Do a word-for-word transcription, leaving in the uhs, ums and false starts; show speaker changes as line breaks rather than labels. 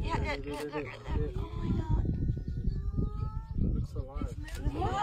Yeah, yeah, yeah, yeah, yeah. Oh my god.
It's alive.
Yeah.